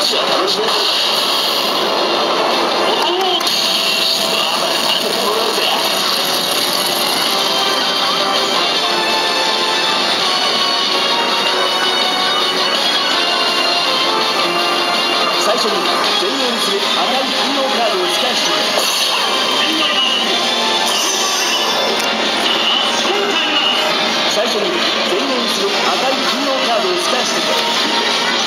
最初に全面する赤い金曜カードをスキャンしてください。最初に全面する赤い金曜カードをスキャンしてください。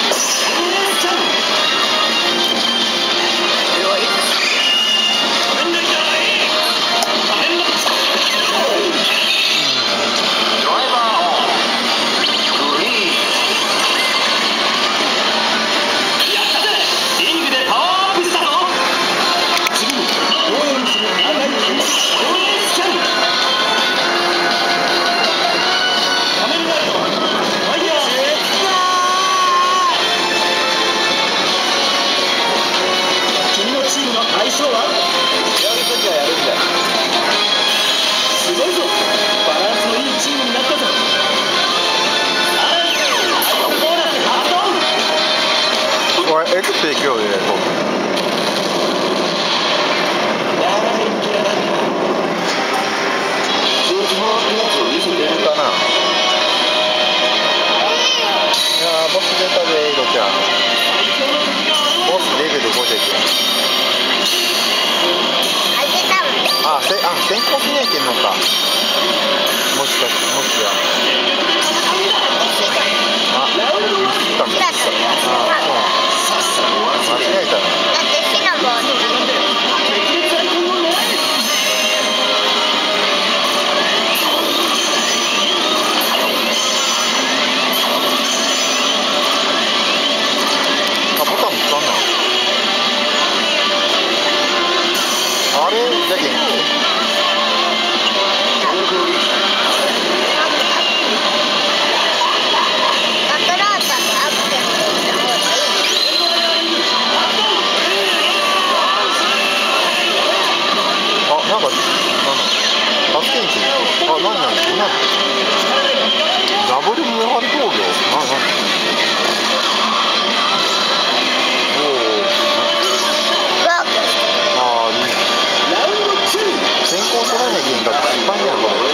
相性はやるときはやるんだよ。すごいぞ、バランスのいいチームになったぞ。さらにボーナス発動。 これ XP 今日でかな。いやーボス出たで、イロちゃん。ボスレベル5で。先行しないけんのか。もしかしてもしや。ミスった。間違えたな。 だって火のボール。 ボタンも使うな。あれじゃけん。ダブル見張り工業。先行取らなきゃいけんかって失敗やんこれ。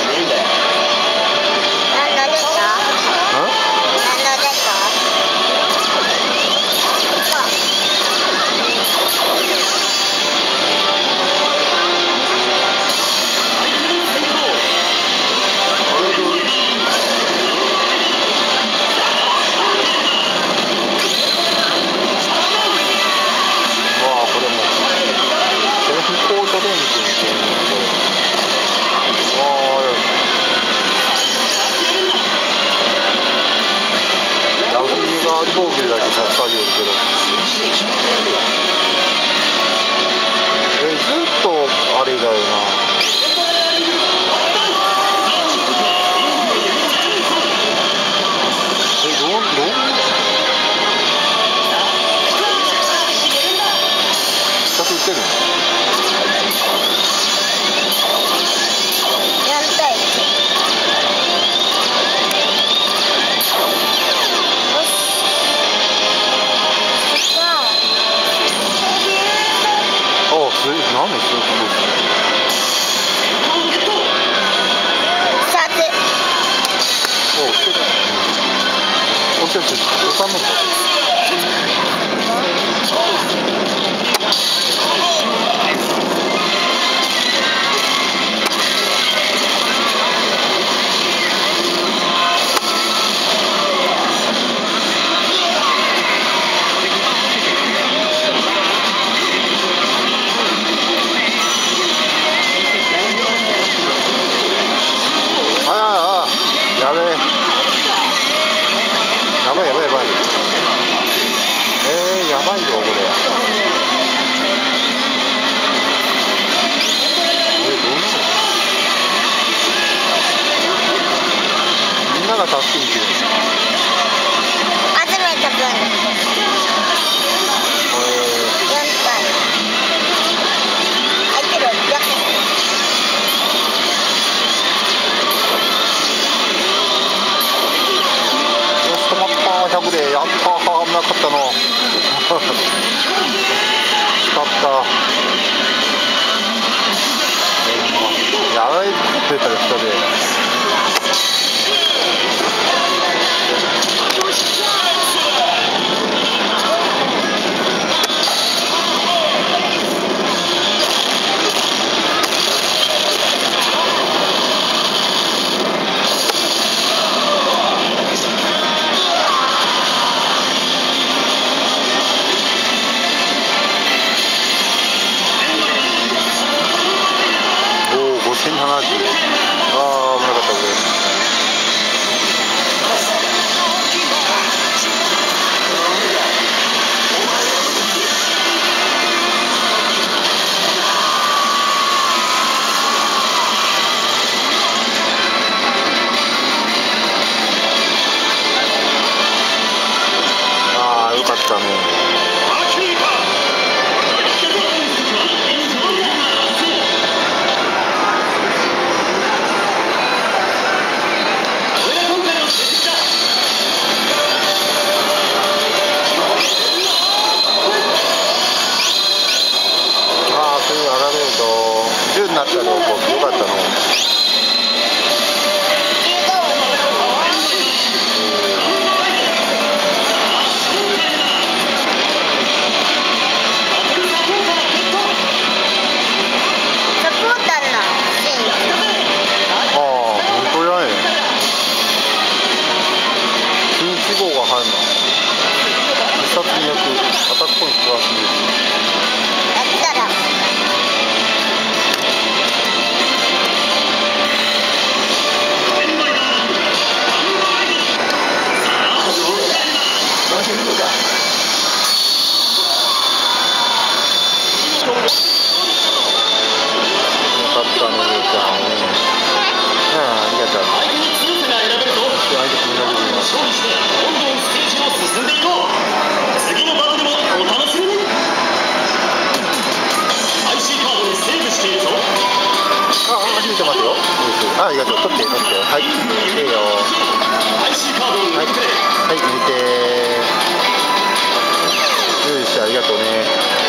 飛行機だけ助かるけど、ずっとあれだよな。どう2つ打ってるの 4対1。 なんでそうするのおしてたおしてた収めたやばいよこれ。みんなが助けに来る。 集めた分。4体。相手600。 よし止まった。 逆でやったー、危なかったの。使った。やばいって言ったら下で。1070。ああ、危なかったこれ。ああ、よかったね。10になったのよかったの。号が入るの。必殺によくアタックポイントプラス2。 やったら。 よかったね、ゆうちゃん。ありがとう。 勝利してどんどんステージを進んでいこう。次のバトルもお楽しみに。 IC カードにセーブしているぞ。 あ、ひいてますよ。あ、ありがとう。取って。はい。いいよ。 IC カードを抜いてくれ。 はい、抜いて。よし、ありがとうね。